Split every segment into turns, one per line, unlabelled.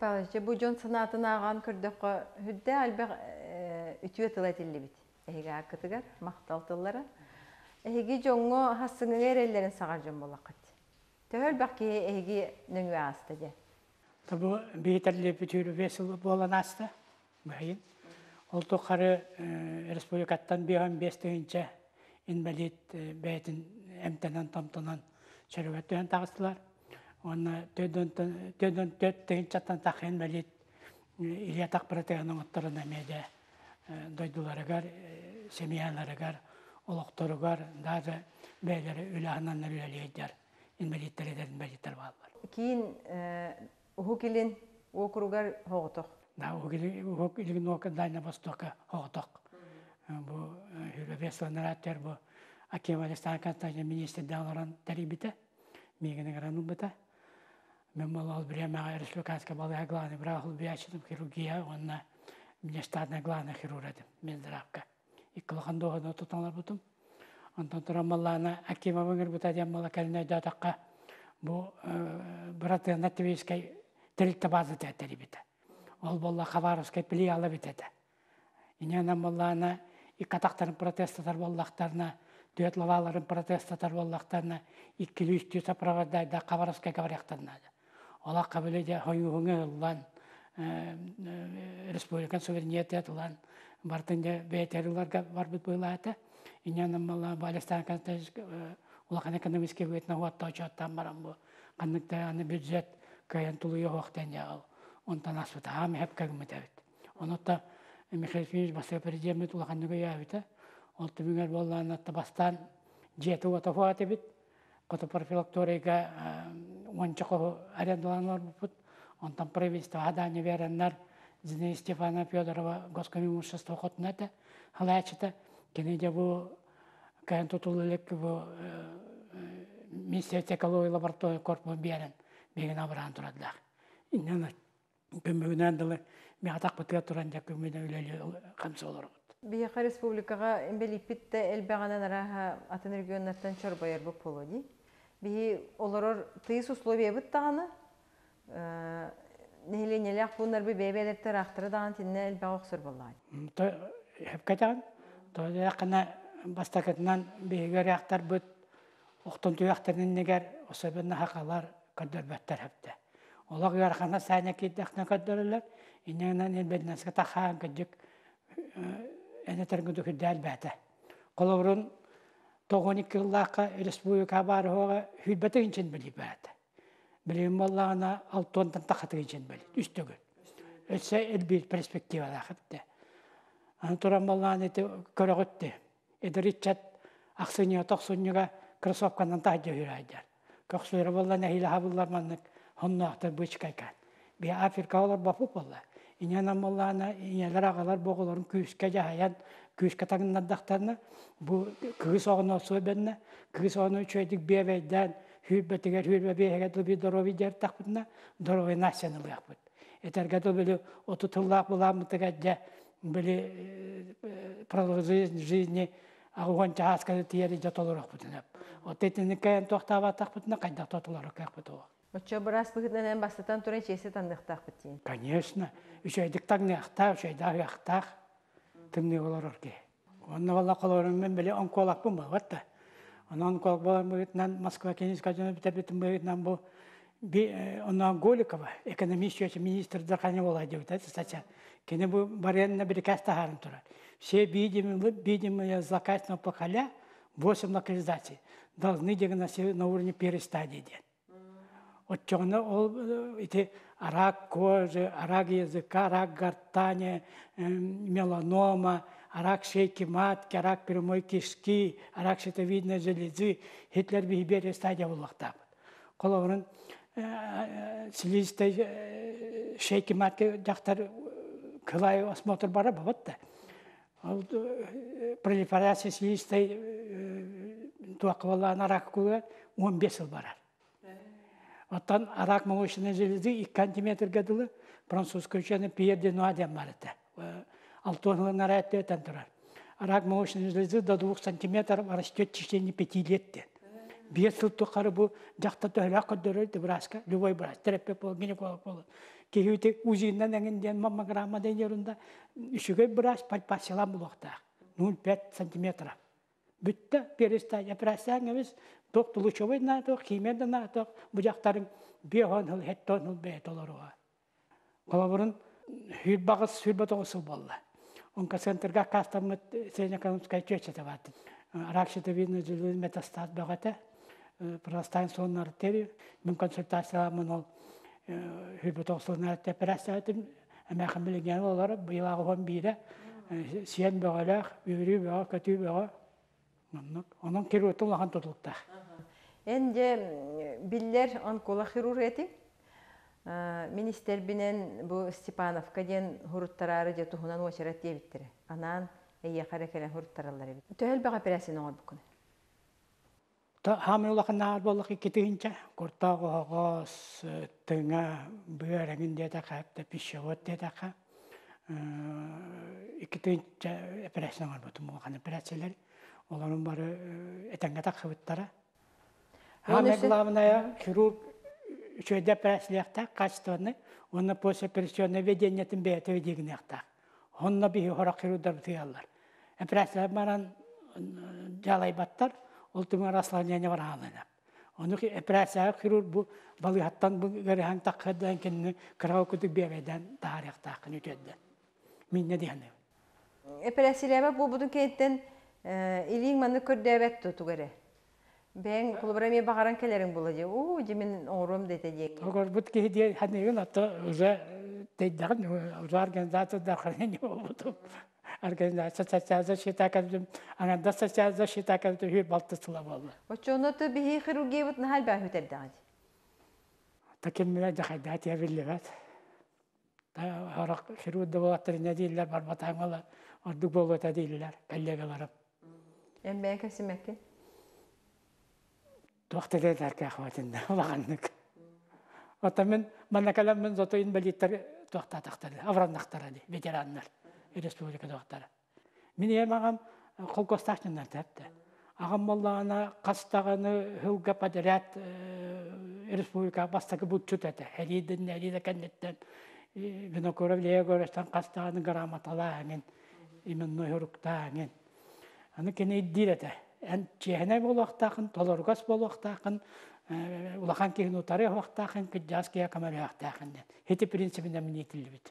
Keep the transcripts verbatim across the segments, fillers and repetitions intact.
Павлович, бу жон санатын аған көрдөккө хүддө албак үтүө тылатылы бит. Эге акытыгар макталтылары. Эге жоңго хасыңыгер эллерин сагар жон болакат. Төл баки эге нөңү асты де.
Табу бейтерле бүтүрү весел болан асты. Байын. Ол тохары республикаттан бес тыгынча инвалид бәйтин эмтенен тамтанан чарыгаттан тагыстылар. Оны төдөн төдөн төт тыгынчаттан так инвалид илия так протеаның оттарына меде дойдуларыгар, семьяларыгар, олоқторугар, даже бәйлері үләһінен үләлейдер, инвалидтередер, инвалидтер балар.
Кейін ұху келін оқыругар хоғытық?
Да, ұху келін оқыдайна бастықы хоғытық. Бұл хүрәбесілінер әттер бұл Аким Алистан Константин министрден оларан тәрібіті, мегінің ғараның бұта. Мен бұл ол біремеға республиканская балыға главный брағыл бияшыдым хирургия, онына мне штатная главная хирургия, мен здравка. И колохандога на тутанлар бутум. Антон Турамаллана Акима вангер бута демала калина датака бу браты натвийской третья база тетери бита. Ол болла Хабаровской пилиала битета. И не намаллана и катактарын протестатар боллахтарна, дуэтловаларын протестатар боллахтарна, и килюстью сопровождать да Хабаровской говоряхтарна. Ола кабеледе хойуңе улан республикан суверенитет улан бартынде бейтериларга барбыт былата. Иньян мала Балестан Константин улахан экономический выйдет вот очоттан барам бу. Каныкта аны бюджет каян тулуя хоқтан яал. Он танас вот ам хеп кагмытавит. Он отта Михаил Финич басты президент улахан нуга явита. Он тумигар боллан табастан жету вот афуатебит. Кото профилакторига ончако арендаланлар бут. Он там правительство адане вереннар Зинаида Степана Федорова госкомимущество хотнета халачита. Кенеде бу каян тутулылык бу Министерство экологии лаборатории корпус берен беген абран турадылар. Иннен көмөгүнөн дылы меатак бытыга туран жак көмөгүнөн үлелі камсы олар.
Бияка республикага эмбелипитте элбаганан араха атын регионнаттан чорбайыр бу полоди. Би олорор тыйыс условия быттаганы нехленелек бунар би бебелектер ахтыры даган тинне элбага оксур боллай.
Хепкатан тода кана бастакатынан бегер яктар бут оқтон туяқтарынан негер особенно хақалар көдөрбөттөр хепте. Олар ярхана сайна китехна көдөрөлөр. Иннен элбеднасга тахан көдүк эне тергүдүк дәл бәте. Колорун тогон эки жыллакка республика бар хога хүлбәте инчен били бәте. Билим боллана алтонтан тахаты инчен били. Үстөгө. Өтсө элбит перспективада хепте. Антуран болланы көрөгөттү. Эдеричат аксыня токсуньга кроссовканан таажа хүрайдар. Коксуйра болланы хила хабуллар маннык хоннактар бычкайкан. Би Африкалар бапу болла. Инянан болланы инялар агалар боголорун күскө жаян күскө тагындактарына бу кыз огно сөбенне кыз огно чөйдик бебейден хүбетигер хүбе беге дуби дорови дер такпытна дорови национал якпыт. Этергето биле отутуллак буламы тегеде били продолжение жизни агон чааска тиери жотолорок бутунап. Отетини кайын токтаба такпытна кайда тотолорок якпытоо.
Очо брас быгытнан бастатан туран чеси тандыктак битин.
Конечно. Үчөйдик тагны ахта, үчөйдак яхтак. Тымны олорорке. Онна валла колорун мен биле онколак бумба ватта. Онон онколак болан быгытнан Москва Кенийская жана битебитин быгытнан бу би онна Голикова экономический министр Дарханя бола деп атат статья. Кене бу баренна биркаста харын тура. Все видимые видимые злокачественного поколя восемь локализаций должны диагностировать на уровне первой стадии. Отчёно ол эти рак кожи, рак языка, рак гортани, меланома, рак шейки матки, рак прямой кишки, рак щитовидной железы. Гитлер бихиберия стадия уллахтап. Колорун слизистой шейки матки жактар кылай осмотр бара бабатта. Пролиферация слизистой туаквалана рак куга он бес жыл барар. Оттан рак молочной железы и сантиметр гадылы французский ученый Пьер де Нуаден барыты. Алтон наряд тен турар. Рак молочной железы до двух сантиметров растет в течение пяти лет. Без жыл тукары бу жакта төлөк көдөрөй дебраска, любой брас, терапия пол, гинеколог пол. Кихүте узиннан әңінден маммограммадан ерунда үшіге біраш пальпасилам бұлықтақ. ноль пять сантиметров. Бүтті перестать операцияң емес тоқтылучовой натық, химияда натық, бұжақтарын беғон хыл, хеттон хыл бәйт оларуға. Қолабырын хүлбағыз, хүлбат оғысыл болды. Онка центрға кастамыт среднеэкономическая чечеті батын. Ракшеті видно жүлін метастаз бағаты, простайн сонын артерию, мен консультацияламын ол хүлбат оғысылын әртті операция өтім, әмәқін білген олары бұйылағы он бейді, сиен бағалақ, үйрі баға, көтүй баға, onun kirotun lahan tutulukta.
Ende biller onkola хирургети министр бинен bu Степановка ден хурттарары же тухунан очарат дебиттер. Анан эйе каракеле хурттаралар бит. Төл бага операцияны оңой букун.
Та хамылакын нар боллак икетинче кортагыгыз тыңа бөрәгин дә капта пишевот дә ка. Икетинче операциялар бутум гана операциялар. Олардың бары әтәңгәтә қыбыттары. Хаме главная хирург үшөйдә операциялықта качествоны, оны после операционное ведение бәйті ведегіне ақтақ. Онына бейі хорақ хирургдар бұтыялар. Операциялар баран жалай баттар, ол түмір расслабление бар алынап. Оны операциялық хирург бұл балығаттан бұл ғырыған таққыдан кенні қырау күдік бәйбәден тарих тақын өтеді. Мен не дейіні?
Операциялар бұл бұдың кейттен илиң маны көрдәбәт туту кере. Бен кулбарами багаран келерин булады. О, жимин оңром дете дек.
Огор бут кеде ханеген ата уже тейдагын уже организация дахарен болду. Организация социализация шитакадым, анда социализация шитакадым хир балтысыла болду.
Очоното бихи хирургия бут нахал ба хөтердәгән.
Такемме дахайдат ябиллебат. Та харак хирургда булаттыр недилер бар батаңала. Ордук болот адиллер, коллегаларым.
Ем бен кесимекке.
Тоқтыды дәрке ахватында, олағаннык. Ота мен, манна калам мен зото инвалидтар тоқтатақтарды, аврандақтары, ветераннар, республика тоқтары. Мен ем ағам қолкостақшындар тәпті. Ағам болағына қастағаны хылға падырят республика бастағы бұтчут әті. Әлейдің, әлейді кәнеттен, винокоров, леегорыстан қастағаны грамотала әңін, именно хұрықта әңін. Аны кені иддир әті. Ән чехіне болуақтақын, толоргас болуақтақын, улақан кейін ұтары уақтақын, күджас кея камары уақтақын. Хеті принципінде мен етілі біт.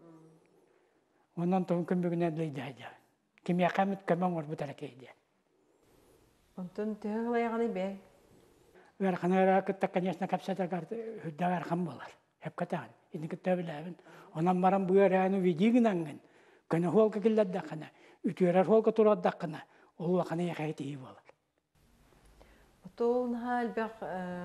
Онан тұғын күн бүгінен лейді әді. Кемия қамыт көмін ор бұтары кейді.
Онтын түйіғылайғаны бен?
Вәрқанара күтті, конечно, капсата хүдді вәрқан болар. Хеп қатағын. Енді күтті біләбін. Онан маран бұйар әні видигін аңын. Көні холқа келдіқына, үтірер холқа тұраддақына. Ол вақаны яқайты ей болар.
Отол нахал бәқ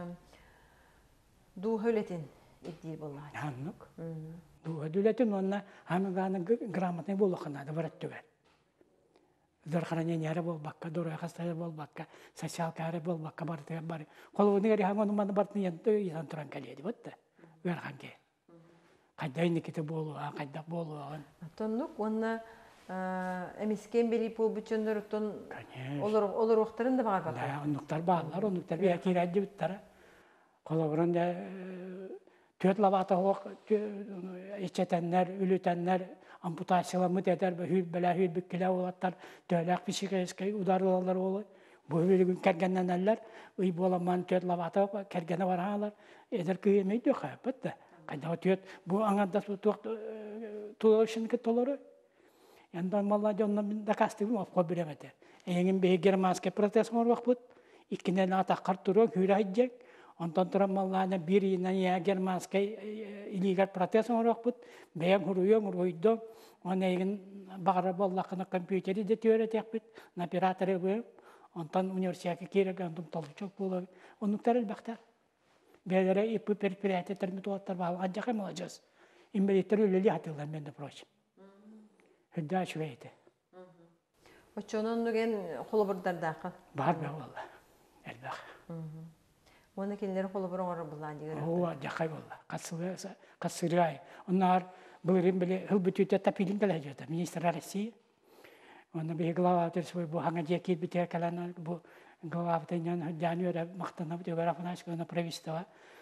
ду хөлетін иддейл болар.
Ханнық. Ду хөлетін онына хамығаны грамотный болуқынады барат түгәр. Зархаранен әрі бол баққа, дұрай қастайы бол баққа, социалка әрі бол баққа барды бары. Қолуыны әрі хаңын маны бартын янты исан тұран кәледі бұтты. Өрхан ке. Қайдайны кеті болуға, қайдақ болуға.
Тоннық, онына эмискен бери пул бүчөндөр олар олар уктарын да багар бар.
Онуктар баалар, онуктар бия кирәдди биттара. Колоброн да төт лабата хок, ичетеннер, үлүтеннер, ампутациялар тетер, хүл белә хүл биккелә улаттар, төләк психический ударлар болой. Бу үлүгүн кергәннәннәр, уй боламан төт лабата кергәне баралар. Эдер күйемей дә хәпәттә. Кайда төт бу аңарда тук туушын кетолары. Яндан малла жоннан да кастыгым опко беремете. Эңин бе германский протез мор вакыт, икенен ата картуру хүрәҗәк. Онтан тора малланы бир инен я германский илигар протез мор вакыт, бәян хуруйың руйдо, аны эңин багара боллакны компьютери де төөрәтәк бит, операторы бу. Онтан университетка кирәк андым талчык булыр. Онуктар бактар. Бәләре ипи предприятие термитуаттар балган жакы молодец. Имбелитер үлели хатылар менде проч. Хәдә швейте.
Очонон нүген холобурдардаакы.
Бар бе валла. Әлбәх.
Моны кинләр холобурың ора булган дигән.
О, жакай валла. Касыгы касырай. Оннар булырым беле хил бүтүтә тапилин белә җата. Министр Россия. Оны бе глава терсой бу ханга җеки битә калана бу глава тәнән җануар мактана бу графнаш кына правительство.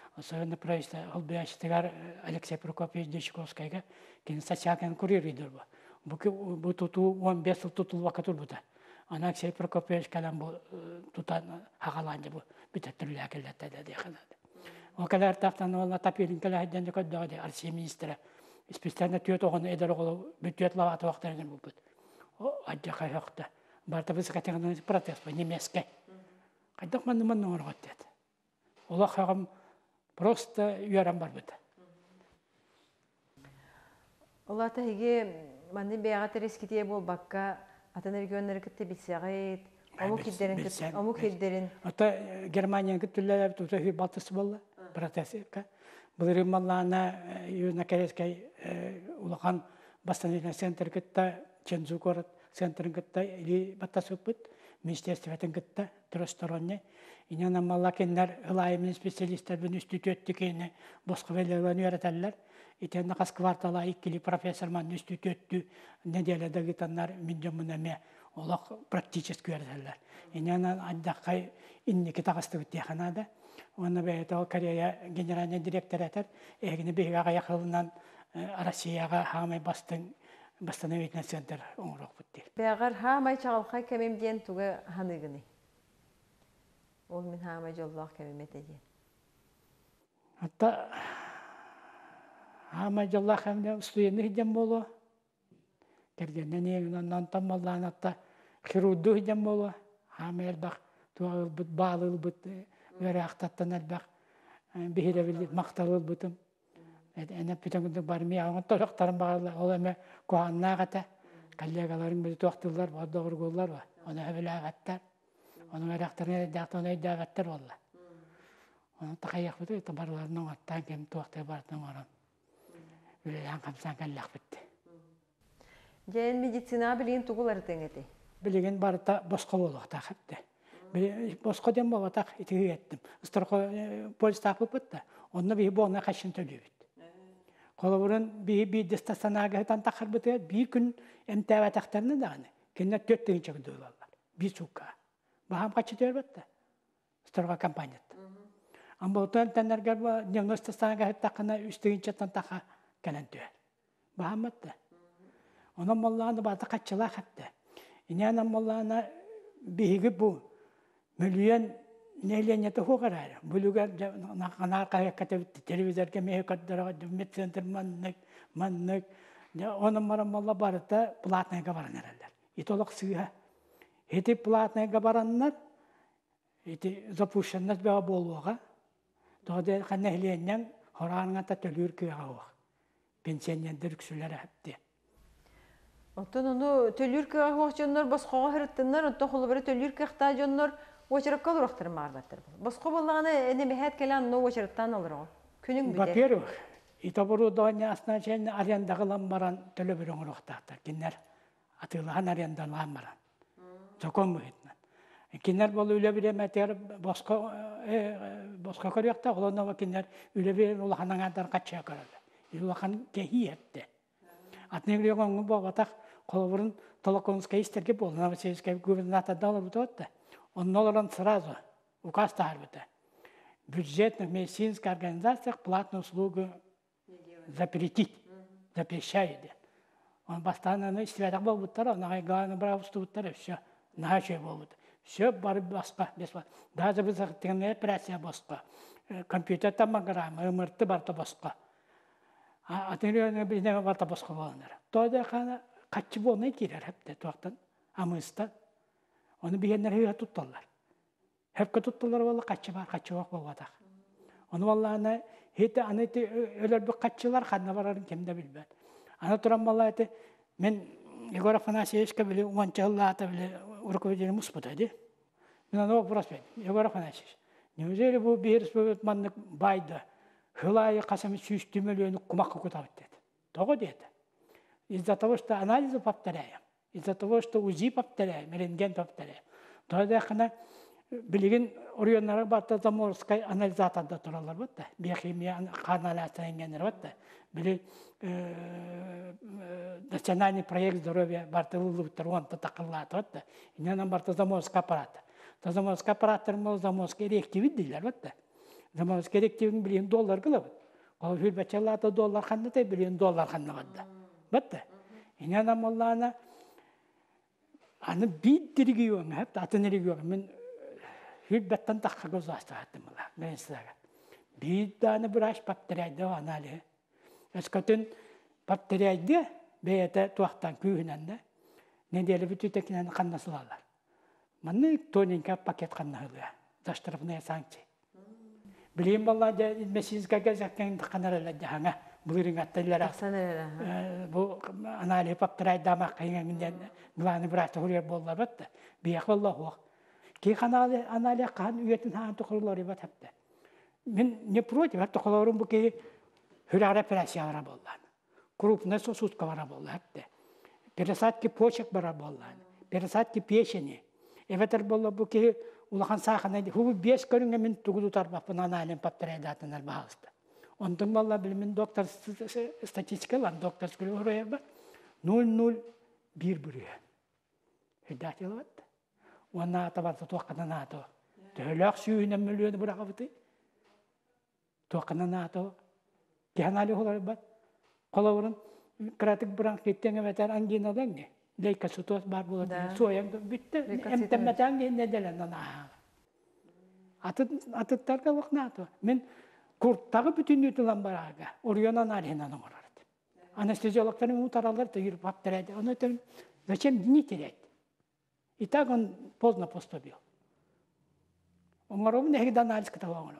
Особенно правительство Албиачтыгар Алексей Прокопьевич Дечковскайга кен социален курьеридер бу. Бу бу туту он бес жыл тутулуа катур бута. Ана Алексей Прокопьевич калам бу тутан хагаланды бу бүтөттүрүлө келетте де ханады. О калар тактан олла тапилин кала хаддан да кодда Арсий министра. Специально түйөт огон эдер огол бүтөт лават вактардан бу бут. О ажа кайыкта. Барта біз категорияны протест по немецке. Кайдак ман ман оргот дет. Ола хагам просто юрам бар бит.
Ола таһиге манны бяга терескитие бол бакка атаны регионнары китте битсагыт. Ому киддерин кит, ому киддерин.
Ата Германия киттүлләр тутахи батысы болла. Протестка. Булыр маллана юна керескай улахан бастан центр китта Чензу город центр китта или батасыпыт министерствотен китта трёсторонне. Инана маллакеннер ылайымын специалисттер бен үстүтөттүкене боско велелен өйрөтөлөр. Итен кас квартала иккили профессор ман үстүтөттү неделеде гитаннар минжомунаме олак практически өйрөтөлөр. Инана андакай инни китагасты битеханада. Оны бәйті Корея генеральный директор әтір, әгіні бейгі аяқылынан Россияға хамай бастың бастановитный центр оңырақ бұтты.
Бәғар хамай чағалқай кәмемден түгі ханығыны? Ол мен хамай жоллақ кәмемет әден.
Атта хамай жоллақ кәмемден ұстуйені хиден болу. Кәргеннен егінен нантан малдан атта хирудду хиден болу. Хамай әлбақ туағыл бұт, бағылыл бұт. Öyle aktattın elbak, bihire bildi, maktalıl butum. Ene bütün gün barmaya, onun tozaktarın bağlı, olama kuanna gata, kallegaların bir tuaktılar, var doğru gollar var. Onu öyle agattar, onun öyle aktarına da onu öyle agattar valla. Onun takayak butu, tabarlarının attan kim tuaktı bardan oran. Öyle yan kamsan kallak bitti.
Jen meditsina bilin tuğuları tengeti.
Bilgin barda boşka oluk takipti. Боско дем баба так итиге еттим. Сторко полис тапып битти. Онны би бона кашын төлөбүт. Колобурун би би дестасанага тан такыр бите би күн эмтева тактарны дагы. Кенне төрт деген чыгы долларлар. Би сука. Бахам качы төрбөттө. Сторго компания. Амботан танарга девяносто-сага такына үстүгүн чатан така келентө. Бахаматты. Онун молланы бата качыла хатты. Иняна молланы биги бу миллион неленете хугарар. Булугар на кайката телевизорге мехкаддара медцентр маннык маннык. Onun maramalla barıta platnaya gabaranlar. İtolak sığha. Heti platnaya gabaranlar. Iti zapuşanlar bir bolluğa. Doğada kanehliyen horanına ta tölür kıyağı. Pensiyenler küsüller hepti.
Oton onu tölür kıyağı vakçınlar basqağa hırıttınlar. Oton xolu biri tölür kıyağı jonlar oçarıp kalırıqtır marbattır. Basqa bollağını ene mehet kelen no oçarıptan alır o. Күнүң бүдө.
Во-первых, итабуру доня основачен арендагылам баран төлө бирөң рохтактар. Кинер атылган арендалам баран. Закон мөхитнен. Кинер болу үлө бире метер боско боско көрөктө олонова кинер үлө бире улаханан адар кача көрөдө. Улахан кехиетте. Атнегрегон богатак колбурун Толоконская истерге бол, Новосибирская губернатор дал бутотта. Он нолоран сразу указ тарбыта. Бюджетных медицинских организациях платную услугу запретить, запрещает. Он постоянно святок был бутара, на главное бравство бутара, все, на что был бутара. Все барбаска, бесплатно. Даже без активной операции баска. Компьютер томограмма, МРТ барта баска. А атырыны bizden барта баска боландар. Тода хана качы болмай кирер хепте тоқтан. Амыста. Onu bilenler hıya tuttular. Hep tuttular valla kaçı var, kaçı yok bu vadak. Onu vallahi hete aneti öyle bir kaçılar kadına vararım kimde bilmez. Anaturam vallahi ete men Egor Afanasiyev'e bile umançalığa bile rukovodитель musputaydı. Ben onu prosper. Egor Afanasyev. Неужели bu bir respublikmanlık baydı? Hılayı kasımı süstümülüğünü kumak kukutabıt dedi. Doğru dedi. Из-за того, что анализы повторяем, из-за того, что УЗИ повторяем, рентген повторяем. Тогда хана билген орионнары барта Заморская анализатанда туралар бутта. Биохимия анализатынгенер бутта. Били национальный проект здоровья барта улуттар такыллат бутта. Иннан барта Заморская аппарат. Заморская аппараттар мол Заморская реактивит дилер бутта. Заманыз керектігін миллион доллар кылабыт. Ол хүрбәчалата доллар ханната миллион доллар ханнаганда. Батта. Инана моллана аны биддирги юң, хәп атынырги юң. Мен хүрбәттән таққа гозаста хаттым була. Мен силәргә. Бидданы браш бактерияды аналы. Эскотын бактерияды бәйәтә туақтан күйінәнді. Неделі бүтітекінен қаннасылалар. Маны тоненька пакет қаннағылы. Заштырыпная санкция. Білейін болла мәсізге кәзәккен қанарылады хаңа. Бұлырың аттайлар ақ. Бұл аналы бактерияды дамақ қайыңыңден бұланы бұрашты құрер болла бәтті. Бияқ болла хоқ. Кей аналы қан үйетін хан тұқырлары бәт әпті. Мен не против, әтті қолауырым бұл кей хүрәр операциялара боллан. Крупная сосудка бара болла әпті. Пересадки почек бара боллан. Пересадки печени. Эветер болла бұл кей улахан сақын әйді. Хубы бес көрінге мен тұғыду тарбақпын аналин паптерайдатынар бағысты. Онтың болла білімен доктор статистикалан, доктор скүлі ұрыя ба, нөл нөл бір бүрі. Хүддәт елі бәтті. Онна ата барса тоққынан аты. Төләқ сүйінен мөліені бұраға бұты. Тоққынан аты. Кеханали олар бәт. Қолауырын кратик бұран кеттен әветер ангинадан не? Лейкоситоз бар болады. Сояңды бүтті. Әмтәммәтәң неделен ана. Атыттарға вақна аты. Мен құрттағы бүтін үтілан бараға. Орионан аренаны ұрарды. Анестезиологтарын ұтаралар да жүріп аптырайды. Оны өтірін, зачем не теряет? И так он поздно поступил. Он говорит, не гида анализ каталогом.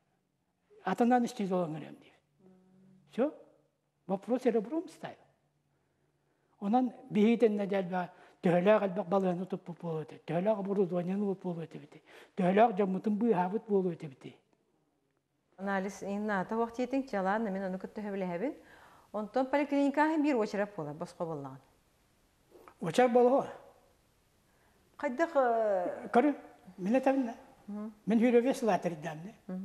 А то надо анестезиологом. Все? Вопрос ребром ставил. Онан бейден неделба төхләг албак баланы тупп булды. Төхләг оборудованиены булды бите. Төхләг жамытын бу хабыт булды бите.
Анализ инна та вакыт етин чалан мен аны көттө хәбеләбин. Онтон поликлиникага бир очрап була, башка булган.
Очар боло.
Кайдак
Кары, мен табында. Мен хүрөбес латердән.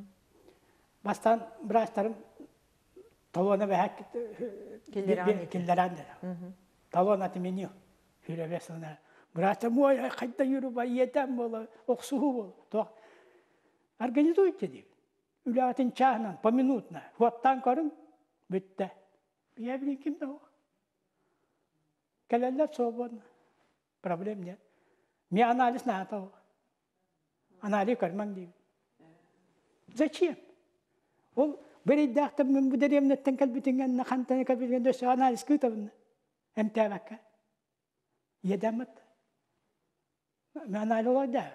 Бастан брастарым талона бәһәк килләрән. Талона тименю. Хүрөбесне. Браста мой кайда йөрү етәм була, оксуһу бул. То организуйте дип. Үләтен чахнан поминутно. Ваттан көрүм битте. Я билем кимдә о. Кәләләр свободно. Проблем нет. Мне анализ надо. Анализ көрмәң дип. Зачем? Ол беридәктә мен бу дәремнәттән калбитенгән хантаны калбитенгән дөс анализ күтәбен. Әмтәбәккә. Едәмәт. Мен анализ олайда.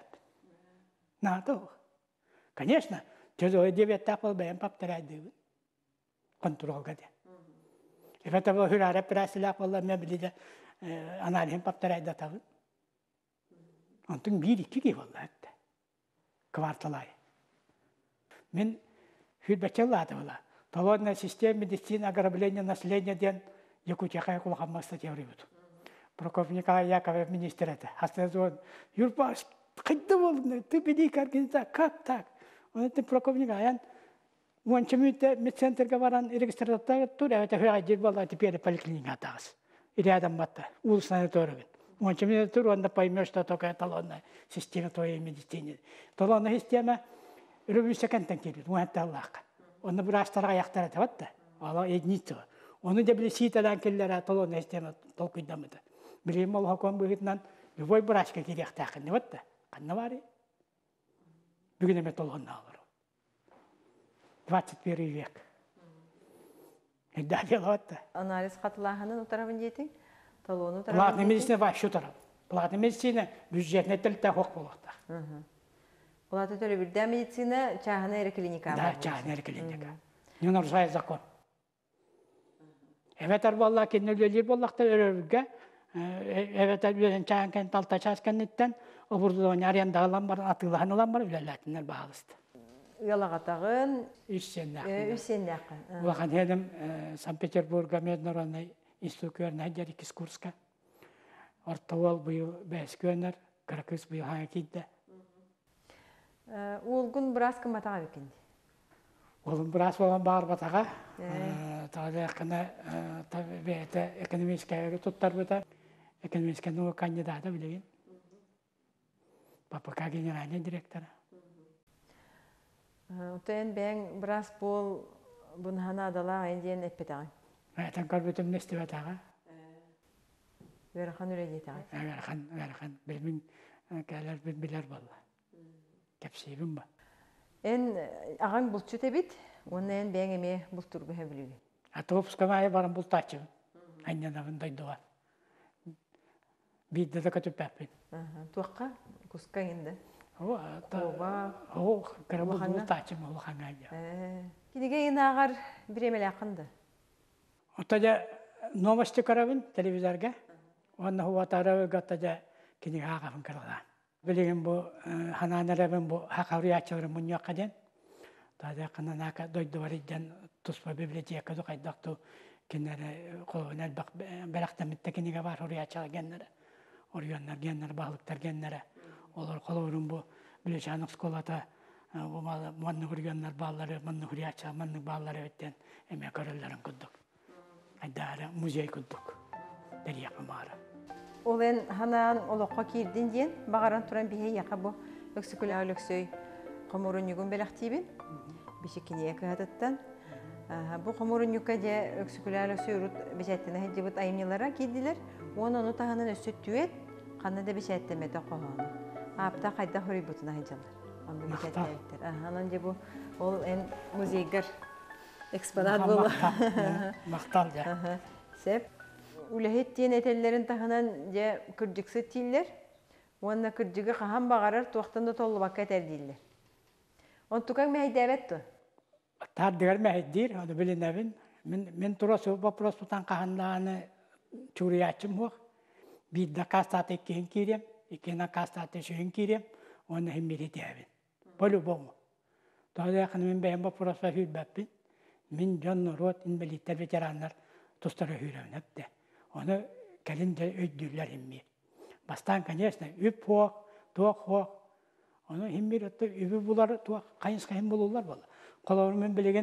Надо. Конечно, тезой девять тапал бәм паптерайды. Контролга де. Эфәтә бу хүрә репрессиялар булла мен билде анализ паптерайды табын. Антын бир iki ки булды хәтта. Кварталай. Мен хүрбәчәллады була. Талонная система медицины ограбления населения ден Якутия кулхаммаста теорию. Прокопник Яковлев министр это. Хастазон Юрпаш кайда болды? Ты велик организация, как так? Он это прокопник аян он чемите медцентрга баран регистратора тура это хәҗир булды теперь поликлиника тагыз. И рядом матта. Ул санаторий. Он чемите тур он поймет, что такое талонная система твоей медицины. Талонная система рубиша кантанкирит. Он это Аллах. Он брастара яктара таватта. Алла едница. Он не блеситадан келләр талонная система толкыйдамыды. Билем Аллах кон бигитнан любой брашка кирәк тәкъин ватта. Каннавари. Бүгенә металлонна алыр. двадцать первый век. Эдда делатта.
Анализ катылаһынын утарабын дитин. Талону
тарабын. Платная медицина вообще тарап. Платная медицина бюджетный телтә хок булакта.
Мм. Плата төле бирдә медицина чахана клиника.
Да, чахана клиника. Не нарушая закон. Эветер болла кеннелер боллакта өрөргә. Эветер белән чаһан талта часканнеттен обурдон арендалан бар, атылганлан бар үләләтеннәр багылысты.
Ялагатагын
Үссеннәк.
Үссеннәк.
Вахан hedem Санкт-Петербурга Международный институт на Дерикис Курска. Ортовал быйыл бәскөннәр, кыркыз быйыл һәм китте.
Улгун браска матага бекенди.
Улгун брас болгон бар батага. Тагы кына табиәте экономическая туттар бата. Экономическая ну кандидаты билеген. Папа генеральный директор.
Утен бен брас бол бунхана адала айден эппетаган.
Айтан карбетем нестебетага.
Верхан үрәдетаган.
Агархан, агархан. Белмин калар билер болла. Кепсибим ба.
Эн аган булчу тебит, онен бен эме бултургу хәбилеге.
Атопска май барам бултачы. Айнанавын дайдыга. Бидде да катып папин.
Аха, туакка куска инде.
О,
Оба.
О, карабул бултачы мол ханага.
Э, кидеге инагар биремеле акынды.
Отаja новости карабын телевизорга. Онна хуа тарабы гаттаja кини хагавын карала. Билеген бу хананарабын бу хакавриячылар муньякаден. Тада кананака дойдварыдан туспа библиотека ду кайдакту кинере колонел бак берактамитте киниге бар хуриячылар геннере. Органнар геннер баглыктар геннере. Олар колорун бу билечанык школата бу манны хурганнар баллары, манны хуриячылар, манны баллары өттен эме көрөллөрүн куддук. Айдара музей куддук. Дерия камара.
Олен ханан олоққа кирдин ден багаран туран бихе яка бу өксүкүл алексөй комурунюгун белактибин. Бишикине кадаттан. Бу комурунюка же өксүкүл алексөй рут бешеттене хедибит айымнылара кидилер. Оны ону таханын өсүттүет, канада бешеттемете кохону. Апта кайда хорибутуна хажалар. Аны бешеттеттер. Анан же бу ол эн музейгер экспонат болу.
Мактал да.
Сеп үлехеттен этеллерин таханан же кырдыксы тиллер. Онна кырдыгы хаһам багарар туактанда толлу бакка тердиллер. Он тукаң мәйдәбәттү.
Тар дигәр мәйдир, аны биленәбин. Мен мен турасы вопрос тутан каһанланы чуриячым ху. Бидда кастаты кен кирем, икена кастаты шен кирем, оны хеммери дәбин. По-любому. Тада якын мен бәйем вопрос филбәппин. Мен Джон Рот инвалидтер ветераннар тустары хүйрәнәпте. Оны кәлендә өйдүләр хемми. Бастан, конечно, үп хо, туак хо. Оны хеммер отты үбү булар туак кайынска хем булулар бала. Колорун мен билеген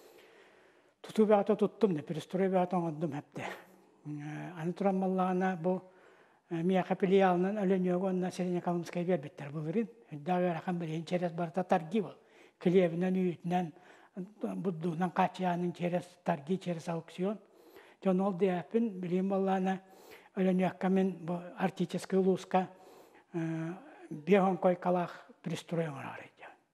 туту бата туттум, перестрой бата ондум хепте. Аны туран маллана бу мия капилиалнын өлөнөгөн население экономикаска бербеттер булырын. Дагы ракам билен через барта тарги бол. Клебинен үйтнен буддунан качанын через тарги через аукцион. Жон ол диапин билем маллана өлөнөккамен бу артический улуска бехон койкалах пристроен арайды.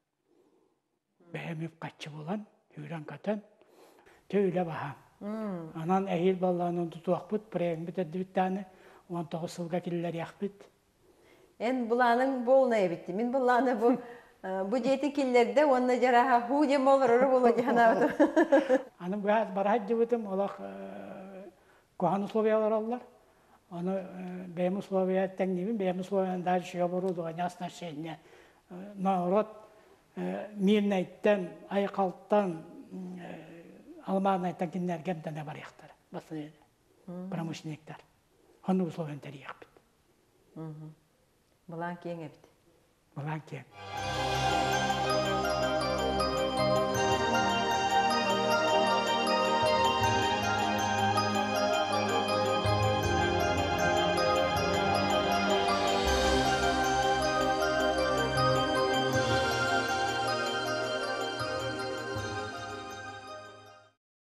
Бәйеміп қатшы болан, үйрен катын, төйлі баха. Анан әйел балланын тұтуақ бұд, бірегін біт әді біттәні, он тоғыз сылға келілер яқ біт.
Ән бұланың болына әбітті. Мен бұланы бұ жеті келілерді, онына жараға ху дем олар ұры болу жана бұды.
Аның бұғаз барайд дебітім, олақ көған условиялар алылар. Оны бәйім условия тәңнебін, бәйім условияны даже шыға бұруды, ғанясына шейіне. Наурот мирнайттан, айқалттан, алманайттан кеннер кемтіне бар яқтар. Басын еді. Промышленниктар. Оны условиян тәрі яқ біт.
Бұлан кейін әбіт.
Бұлан кейін.